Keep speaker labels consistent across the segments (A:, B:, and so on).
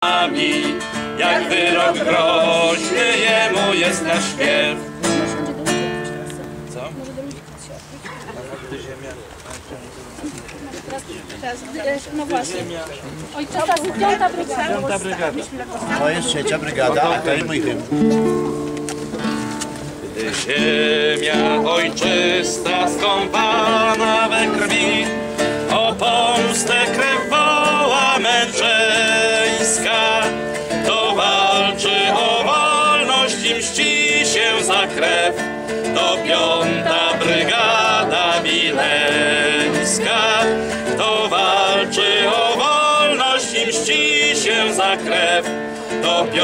A: nami, jak wyrok groźny jemu jest nasz śpiew. Co?
B: No właśnie. Ojczysta, 5. brygada.
C: To jest 3. brygada, a to jest mój hymn.
A: Gdy ziemia ojczysta skąpana we krwi, o pomstę krew woła męczeńska, to walczy o wolność i mści się za krew, to 5. brygada wileńska, to walczy o wolność i mści się za krew, to 5.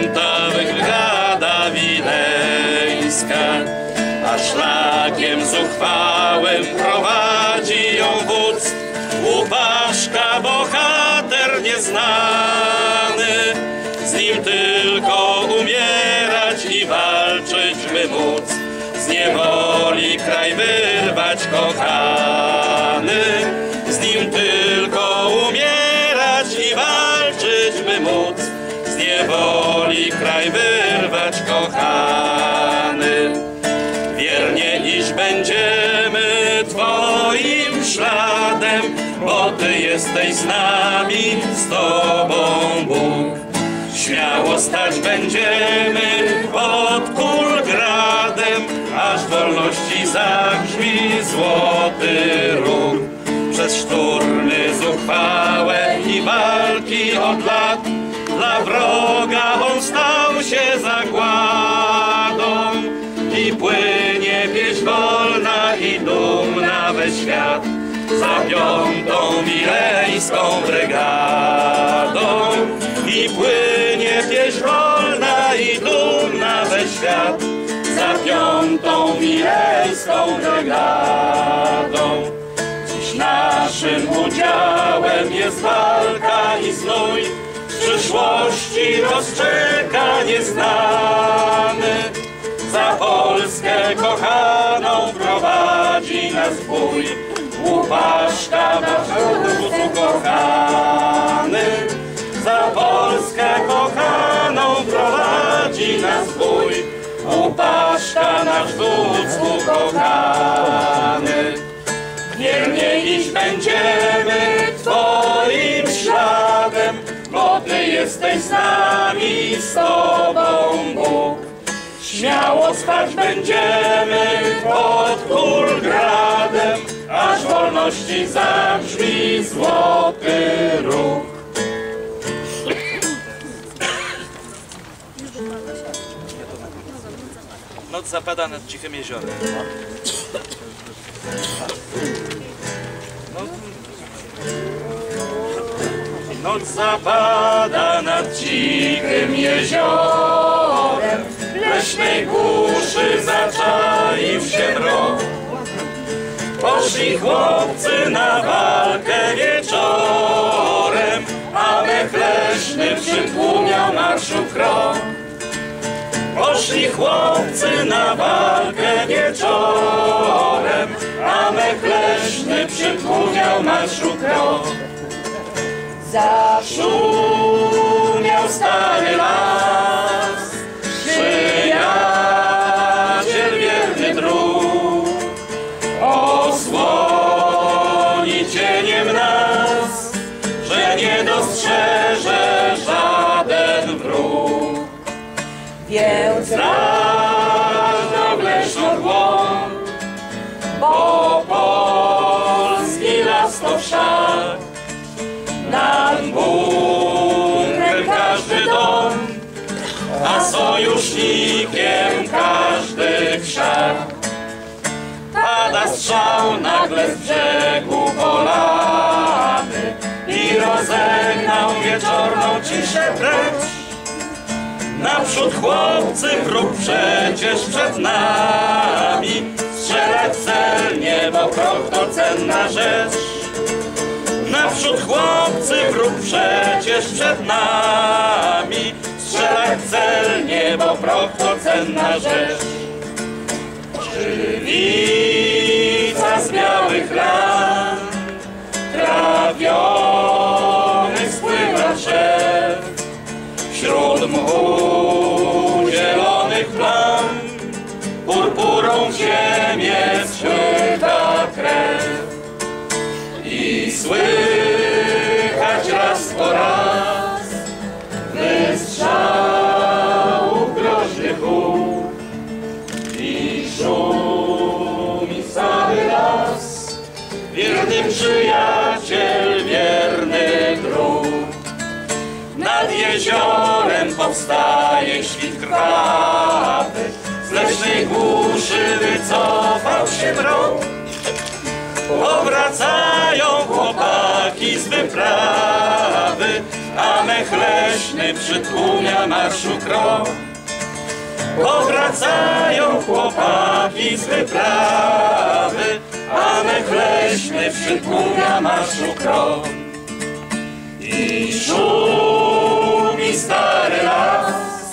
A: brygada wileńska, a szlakiem zuchwałym prowadzi ją wódz, Łupaszka, bohater nieznany, z nim tylko umierać i walczyć by móc, z niewoli kraj wyrwać kochany, z nim tylko umierać i walczyć by móc, z niewoli kraj wyrwać kochany. Wiernie iść będziemy Twoim śladem, bo Ty jesteś z nami, z Tobą Bóg. Śmiało stać będziemy pod Kulgradem, aż wolności zabrzmi złoty róg. Przez szturmy zuchwałe i walki od lat, dla wroga on stał się zagładą i płynie pieśń wolna i dumna we świat za 5. wileńską brygadą. I płynie pieśń wolna i dumna we świat za 5. wileńską brygadą. Dziś naszym udziałem jest walka i znój, w przyszłości rozczeka nieznany. Za Polskę kochaną prowadzi nas bój, Łupaszka nasz wódz ukochany. Za Polskę kochaną prowadzi nas bój, Łupaszka nasz wódz ukochany. Wiernie iść będziemy Twoim śladem, bo Ty jesteś z nami, z Tobą Bóg. Śmiało stać będziemy pod Kulgradem, aż wolności zabrzmi złoty róg.
D: Noc zapada nad cichym jeziorem.
A: Noc zapada nad cichym jeziorem, w leśnej głuszy zaczaił się mrok. Poszli chłopcy na walkę wieczorem, a mech leśny przytłumiał marszu krok. Poszli chłopcy na walkę wieczorem, a mech leśny przytłumiał marszu krok. Zaszumiał stary las, przyjaciel wierny dróg, osłoni cieniem nas, że nie dostrzeże żaden wróg. Więc rażnął leśną głąb, bo polski las to wszak, nad bunkrem każdy dom, a sojusznikiem każdy krzak. Pada strzał nagle z brzegu polany i rozegnał wieczorną ciszę precz. Naprzód chłopcy, wróg przecież przed nami, strzelać celnie, bo krok to cenna rzecz. Naprzód chłopcy, wróg przecież przed nami, strzelać celnie, bo prok to cenna rzecz. Żywica z białych lat, trawiony spływa drzew, od mchu zielonych plam, purpurą ziemię spłyta krew. I słychać raz po raz wystrzałów groźny huk i szumi cały las, wierny przyjaciel, wierny drug. Nad jeziorem powstaje świt krwawy, z leśnej głuszy wycofał się mrok. Powracają chłopaki z wyprawy, a mech leśny przytłumia marszu krok. Powracają chłopaki z wyprawy, a mech leśny przytłumia marszu krok. I szumi stary las,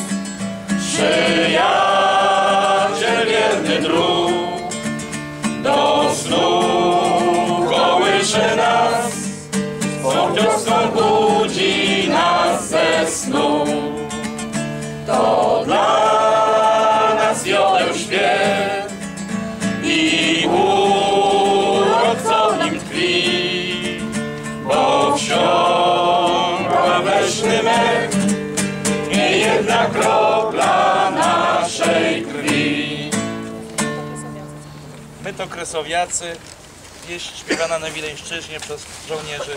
A: przyjaciel, wierny drug. Do snu kołysze nas, swą wioską budzi nas ze snu. To dla nas jodeł śpiew i urok, co w nim tkwi, bo wsiąkła w leśny mech nie jedna kropla naszej krwi.
D: My to Kresowiacy, pieśń śpiewana na Wileńszczyźnie przez żołnierzy.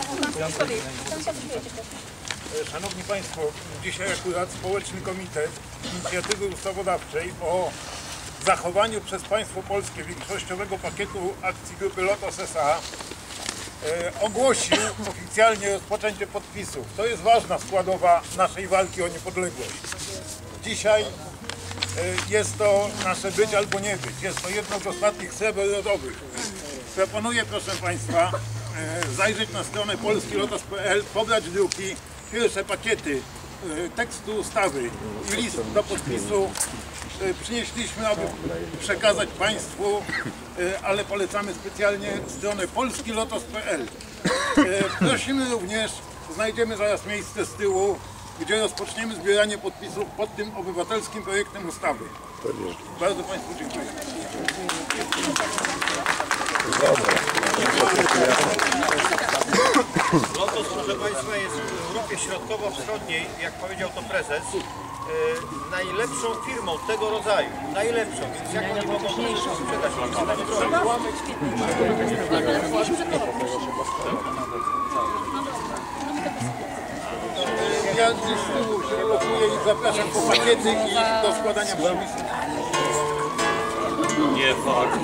E: Szanowni Państwo, dzisiaj akurat Społeczny Komitet Inicjatywy Ustawodawczej o zachowaniu przez państwo polskie większościowego pakietu akcji Grupy Lotos S.A. Ogłosił oficjalnie rozpoczęcie podpisów. To jest ważna składowa naszej walki o niepodległość. Dzisiaj jest to nasze być albo nie być. Jest to jedno z ostatnich sreber rodowych. Proponuję, proszę Państwa, zajrzeć na stronę polskilotos.pl, pobrać druki, pierwsze pakiety tekstu ustawy i list do podpisu. Przynieśliśmy, aby przekazać Państwu, ale polecamy specjalnie stronę polskilotos.pl. Prosimy również, znajdziemy zaraz miejsce z tyłu, gdzie rozpoczniemy zbieranie podpisów pod tym obywatelskim projektem ustawy. Bardzo Państwu dziękuję.
F: Lotos, proszę Państwa, jest w Europie Środkowo-Wschodniej, jak powiedział to prezes, najlepszą firmą tego rodzaju. Najlepszą, więc jak oni mogą sprzedać?
E: Ja gdzieś z tyłu się lokuję i zapraszam po pakiety i do składania podpisów.
A: Nie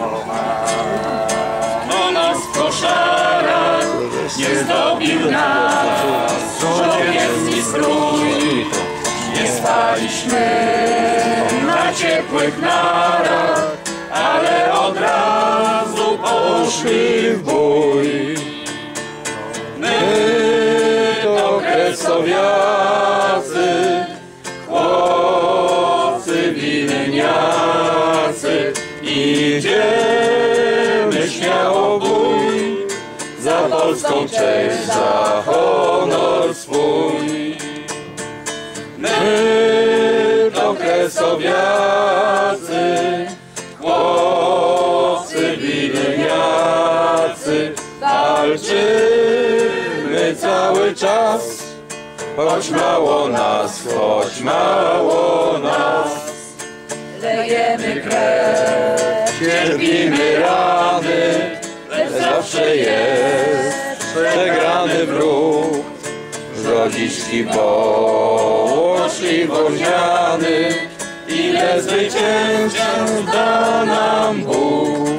A: formowano nas w koszarach, nie zdobił nas żołnierski strój. Nie staliśmy na ciepłych narach, ale od razu poszli w bój. My to Kresowiacy, chłopcy wilniacy, idziemy śmiało w bój, za polską cześć, za honor swój. My to Kresowiacy, chłopcy wilniacy, walczymy cały czas, choć mało nas, choć mało nas. Lejemy krew, cierpimy rany, lecz zawsze jest przegrany wróg. Grodziczki poszli woźniany, ile zwycięstw da nam Bóg.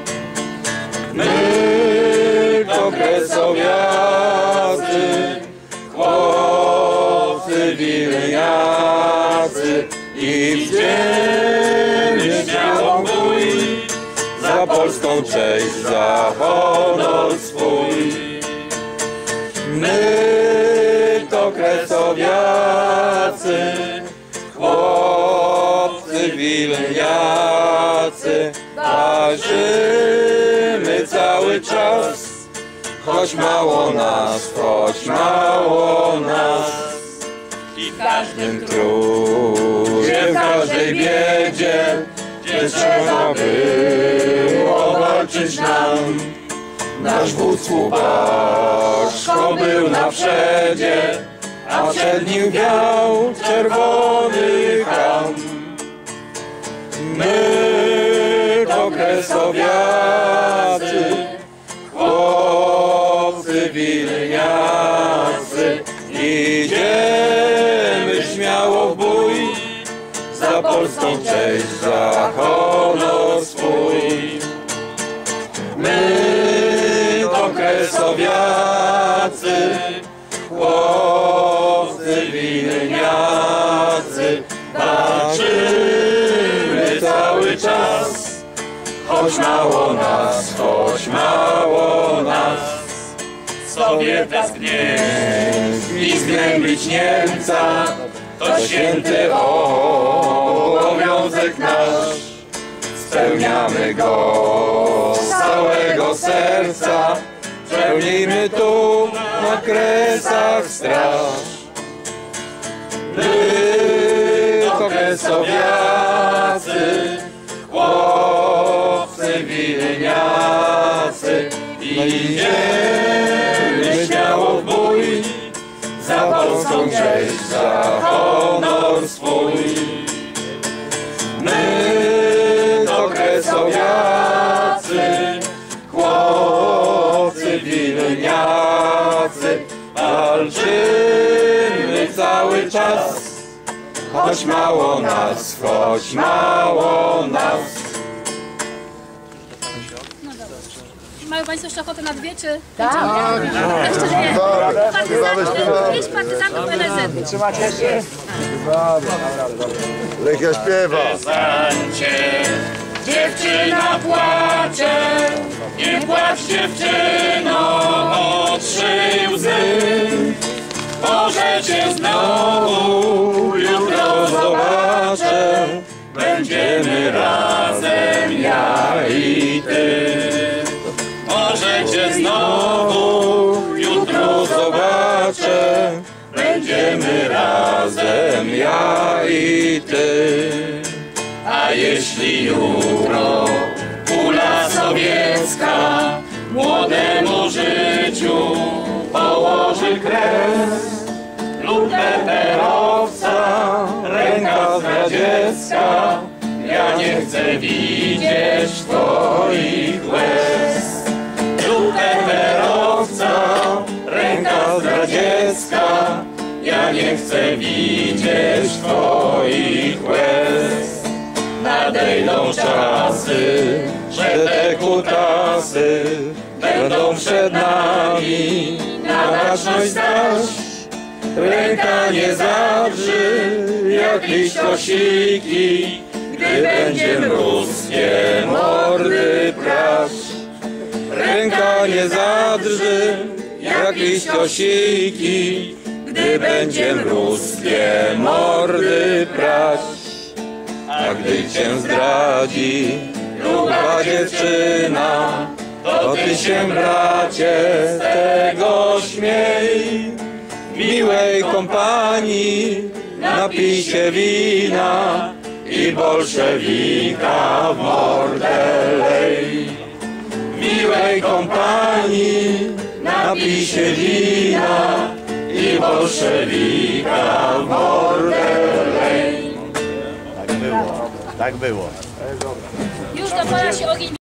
A: My to Kresowiacy, chłopcy wilniacy, idziemy śmiało w bój, za polską cześć, za honor swój. My to Kresowiacy, chłopcy wilniacy, walczymy cały czas, choć mało nas, choć mało nas. I
B: każdym
A: trudzie, w każdej biedzie, gdzie trzeba było walczyć nam. Nasz wódz Łupaszko był na przedzie, a przed nim wiał czerwony ham. My to kresowiacy, chłopcy wilniacy, idziemy śmiało w bój, za polską cześć, za honor swój. My to kresowiacy, chłopcy wilniacy, walczymy cały czas, choć mało nas, choć mało nas. Sobie tęsknieć i zgnębić Niemca, to święty obowiązek nasz. Spełniamy go z całego serca, pełnijmy tu na Kresach straż. My to kresowiacy, chłopcy wilniacy, idziemy śmiało w bój, za polską cześć, za honor swój. My to kresowiacy, chłopcy wilniacy, walczymy cały czas, choć mało nas, choć mało nas.
B: Mają Państwo jeszcze ochotę na dwie, czy? Tak. Jeszcze dwie. Pięć partyzantów NSZ.
C: Trzymacie się? Lechia śpiewa.
A: Dziewczyna płacze, nie płacz dziewczyno, otrzyj łzy. Może cię znowu jutro zobaczę, będziemy razem ja i ty. Może cię znowu jutro zobaczę, będziemy razem ja i ty. A jeśli jutro kula sowiecka młodemu życiu położy kres, lub peperowca ręka zdradziecka, ja nie chcę widzieć twoich łez. Lub peperowca ręka zdradziecka, ja nie chcę widzieć twoich łez. Nadejdą czasy, że te kutasy będą przed nami na baczność stać. Ręka nie zadrży jak liściosiki, gdy będzie mrózkie mordy prać. Ręka nie zadrży jak liściosiki, gdy będzie mrózkie mordy prać. A gdy cię zdradzi druga dziewczyna, to ty się, bracie, z tego śmiej. W miłej kompanii napij się wina i bolszewika w mordę lej. W miłej kompanii napij się wina i bolszewika w mordę lej.
C: Tak było.
B: Już dopala się ogień.